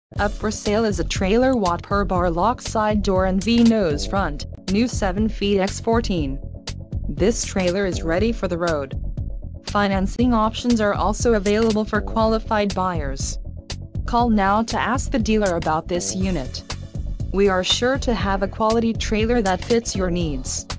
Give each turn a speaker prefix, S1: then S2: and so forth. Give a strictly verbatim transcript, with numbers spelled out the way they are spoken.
S1: Up for sale is a trailer watt per bar lock side door and V-nose front, new seven feet by fourteen. This trailer is ready for the road. Financing options are also available for qualified buyers. Call now to ask the dealer about this unit. We are sure to have a quality trailer that fits your needs.